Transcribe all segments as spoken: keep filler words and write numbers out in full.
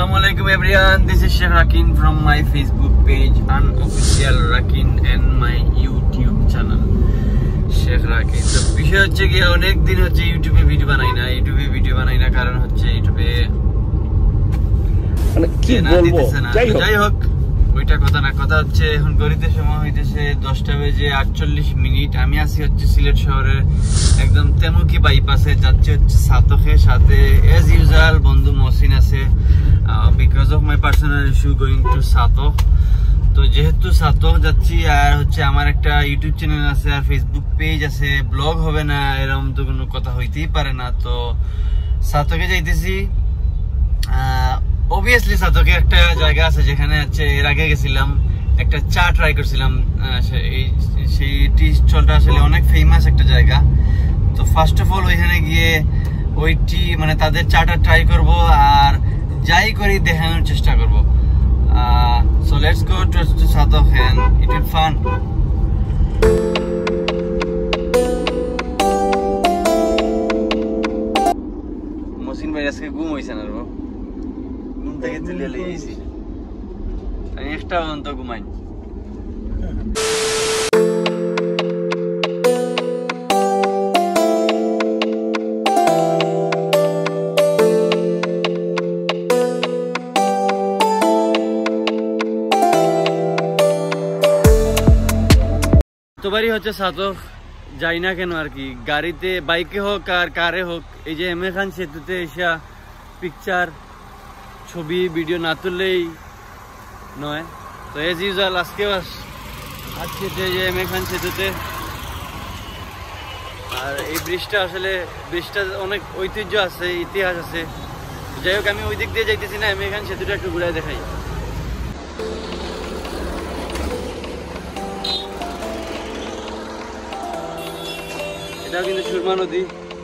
Assalamualaikum everyone, this is Sheikh Rakin from my Facebook page, Unofficial Rakin, and my YouTube channel Sheikh Rakin. তো বিষয় হচ্ছে কি অনেক দিন হচ্ছে ইউটিউবে ভিডিও বানাই না ইউটিউবে ভিডিও বানাই না কারণ হচ্ছে ইউটিউবে মানে কি বলবো যাই হোক ওইটা কথা না কথা হচ্ছে এখন গড়িতে সময় হইতেছে দশটা বেজে আটচল্লিশ মিনিট আমি আছি হচ্ছে সিলেট শহরে একদম তেমুকি বাইপাসে যাচ্ছে হচ্ছে সাতকে সাথে এজ ইউজুয়াল বন্ধু মহসিন আছে because of my personal issue going to Chhatak তো যেহেতু সাতক যাচ্ছি আর হচ্ছে আমার একটা ইউটিউব চ্যানেল আছে আর ফেসবুক পেজ আছে ব্লগ হবে না এরকম তো কোনো কথা হইতেই পারে না তো সাতকে যাইতেছি অবভিয়াসলি সাতকে একটা জায়গা আছে যেখানে হচ্ছে এর আগে গেছিলাম একটা চা ট্রাই করছিলাম সেই টি স্টলটা আসলে অনেক ফেমাস একটা জায়গা তো ফার্স্ট অফ অল ওইখানে গিয়ে ওই টি মানে তাদের চাটা ট্রাই করব আর যাই করি দেখানোর চেষ্টা করব so let's go to Chhatak and it will fun Mohsin ভাই আজকে ঘুম হইছে না রো ঘুম থেকে তুলে লইছি আমি একটা অন্ত ঘুমাই বাড়ি হচ্ছে সাতক যাই না কেন আর কি গাড়িতে বাইকে হোক আর কারে হোক এই যে এম এ খান সেতুতে এসা পিকচার ছবি ভিডিও না তুললেই নয় তো এজ ইউজুয়াল আজকে আজকে যে এম এ খান সেতুতে আর এই ব্রিজটা আসলে ব্রিজটা অনেক ঐতিহ্য আছে ইতিহাস আছে যাই হোক আমি ওই দিক দিয়ে যাইতেছি না এম এ খান সেতুটা একটু ঘুরাই দেখাই এটা কিন্তু সুরমা নদী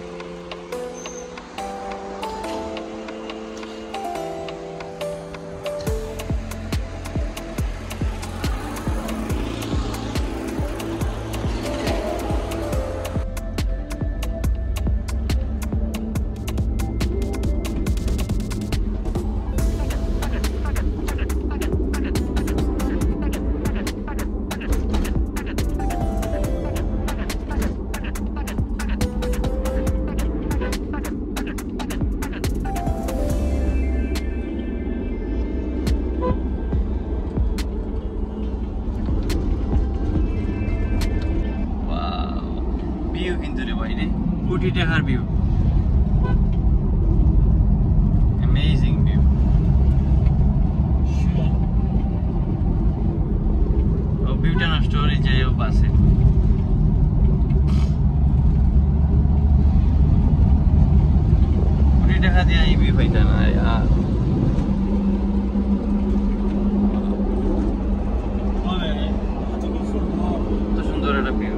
কোটি টাকার ভিউ অ্যামেজিং ভিউ ও ভিউটা নষ্ট হয়ে যায় ও বাসে কোটি টাকা দিয়ে এই ভিউ পাইতা না আর তো সুন্দর একটা ভিউ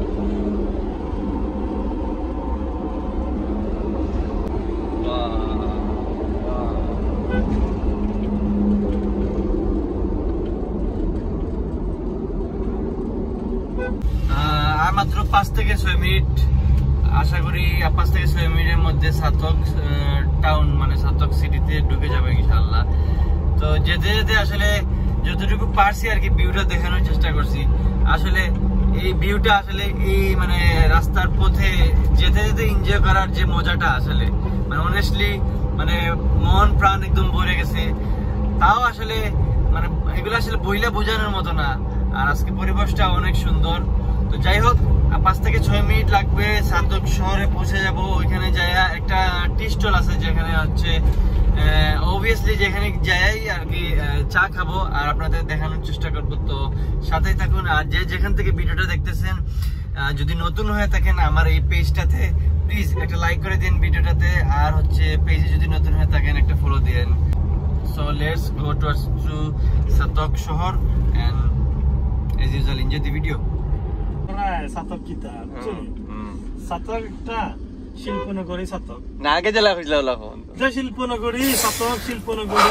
মাত্র পাঁচ থেকে ছয় মিনিট আশা করি পাঁচ থেকে ছয় মিনিটের মধ্যে সাতক টাউন মানে সাতক সিটিতে ঢুকে যাবে ইনশাআল্লাহ তো যেতে যেতে আসলে যতটুকু পারছি আর কি ভিউটা দেখানোর চেষ্টা করছি আসলে এই ভিউটা আসলে এই মানে রাস্তার পথে যেতে যেতে এনজয় করার যে মজাটা আসলে মানে অনেস্টলি মানে মন প্রাণ একদম ভরে গেছে তাও আসলে মানে এগুলো আসলে বইলে বোঝানোর মতো না আর আজকে পরিবেশটা অনেক সুন্দর তো যাই হোক পাঁচ থেকে ছয় মিনিট লাগবে সাতক শহরে পৌঁছে যাব ওইখানে যাইয়া একটা টি স্টল আছে যেখানে হচ্ছে অবভিয়াসলি যেখানে যাই আর কি চা খাবো আর আপনাদের দেখানোর চেষ্টা করবো তো সাথেই থাকুন আর যে যেখান থেকে ভিডিওটা দেখতেছেন যদি নতুন হয়ে থাকেন আমার এই পেজটাতে প্লিজ একটা লাইক করে দিন ভিডিওটাতে আর হচ্ছে পেজে যদি নতুন হয়ে থাকেন একটা ফলো দিন so let's go towards to Chhatak শহর and as usual enjoy the video Chhatak কিতা সাতকটা শিল্পনগরী সাতক না আগে জেলা হইছিল লখন যে শিল্পনগরী সাতক শিল্পনগরী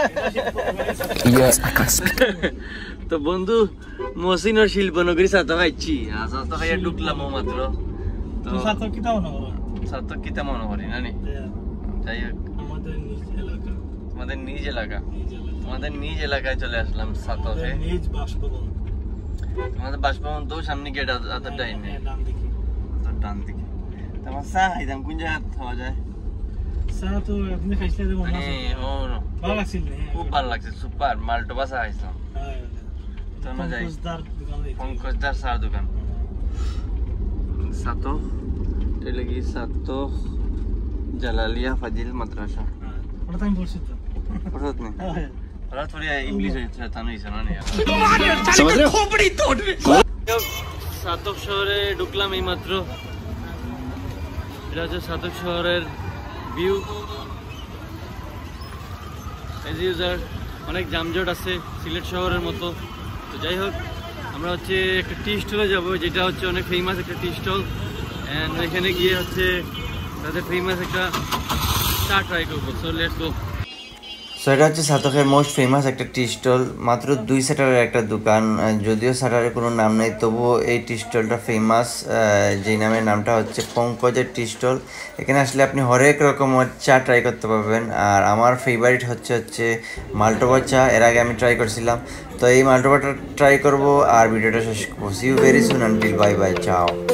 তো বন্ধু মহসিনের শিল্পনগরী সাতক আইছি আর সাতক আইয়া ঢুকলাম মাত্র তো সাতক কিতা মনে করো সাতক কিতা মনে করি না নি যাই হোক আমাদের নিজ এলাকা আমাদের নিজ এলাকা, আমাদের নিজ এলাকায় চলে আসলাম সাতকে। নিজ বাসভবন, আমাদের বাসভবন তো সামনে গেট আতটাই নেই, ডান দিকে। তোমার চা খাইতাম কোন জায়গা খাওয়া যায়? চা তো আপনি খাইছিলেন মনে আছে? ও ভালো লাগছিল, খুব ভালো লাগছে, সুপার মাল্টোবা চা খাইছিলাম। চলো যাই, পঙ্কজদার চার দোকান সাতক, এটা কি সাতক জালালিয়া ফাজিল মাদ্রাসা। ওটা আমি বলছি তো, ওটা নেই, ওরা থোড়ি ইংলিশ হয়েছে, তা নইছে না নিয়ে। সাতক শহরে ঢুকলাম এই মাত্র। এটা হচ্ছে সাতক শহরের ভিউ। এজ ইউজার অনেক যানজট আছে সিলেট শহরের মতো। তো যাই হোক, আমরা হচ্ছে একটা টি স্টলে যাবো, যেটা হচ্ছে অনেক ফেমাস একটা টি স্টল। অ্যান্ড এখানে গিয়ে হচ্ছে তাদের ফেমাস একটা চা ট্রাই করবো। So let's go. সো এটা হচ্ছে সাতকের মোস্ট ফেমাস একটা টি স্টল, মাত্র দুই সেটারের একটা দোকান। যদিও সেটারের কোনো নাম নেই, তবুও এই টি স্টলটা ফেমাস, যেই নামের নামটা হচ্ছে পঙ্কজের টি স্টল। এখানে আসলে আপনি হরেক রকমের চা ট্রাই করতে পারবেন। আর আমার ফেভারিট হচ্ছে হচ্ছে মাল্টোবা চা, এর আগে আমি ট্রাই করছিলাম। তো এই মাল্টোবাটা ট্রাই করবো আর ভিডিওটা শেষ করবো। See you very soon, until bye bye, চাও।